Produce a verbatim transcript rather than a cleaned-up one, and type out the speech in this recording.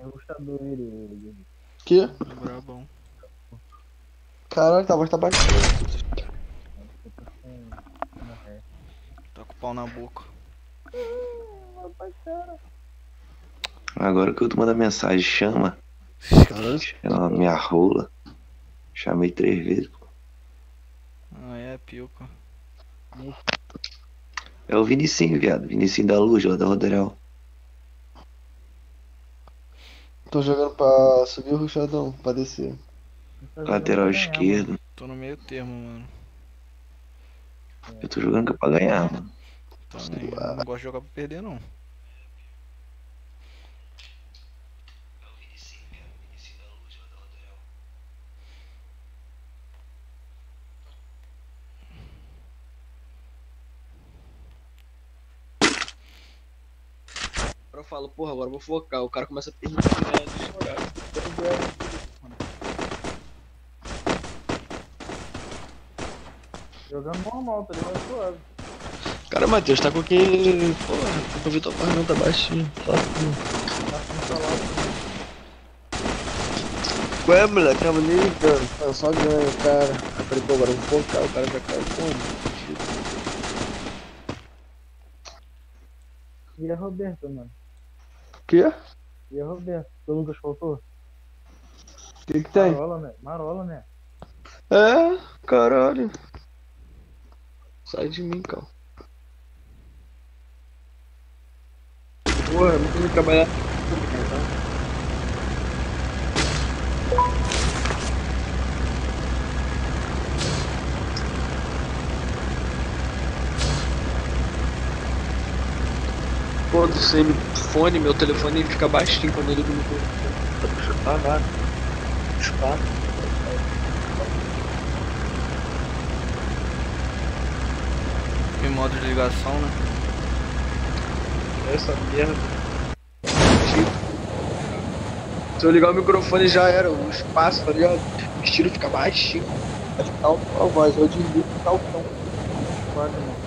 ruxador ele, ele. Que? Brabão. Caralho, tá, voz tá baixando. Eu tô sem. Morrer. Tá com o pau na boca. Meu parceiro. Agora que eu tô mandando mensagem, chama. Caralho. Chama minha rola. Chamei três vezes, pô. Ah, é, pica. É o Vinicinho, viado. Vinicinho da Luz, lá da Rodoreal. Tô jogando pra subir o ruxadão, pra descer. Lateral esquerdo. Tô no meio termo, mano. Eu tô jogando que é pra ganhar, mano. Também. Eu não gosto de jogar pra perder, não. Agora eu falo, porra, agora eu vou focar. O cara começa a perder de chorar. Jogando normal, tá ligado? Suave. Cara, Matheus, tá com que. Porra, tô com o Vitor Paz não, tá baixinho. Só que. Tá com salado. Ué, moleque, tava nem ligando. Eu só ganho, cara. Eu falei, pô, agora eu vou focar. O cara vai cair como? E a Roberta, mano? Quê? E a Roberta? O Lucas faltou? O que que tem? Marola, né? Marola, né? É, caralho. Sai de mim, cara. Porra, eu não tenho que trabalhar. Pô, do sem fone, meu telefone fica baixinho quando eu ligo no telefone. Dá pra chutar nada. Chutar. Em modo de ligação, né? Essa merda. Se eu ligar o microfone já era, o espaço, tá ligado? O estilo fica baixinho. Vai ficar alto a voz, eu desligo e fica altão. Quatro, né?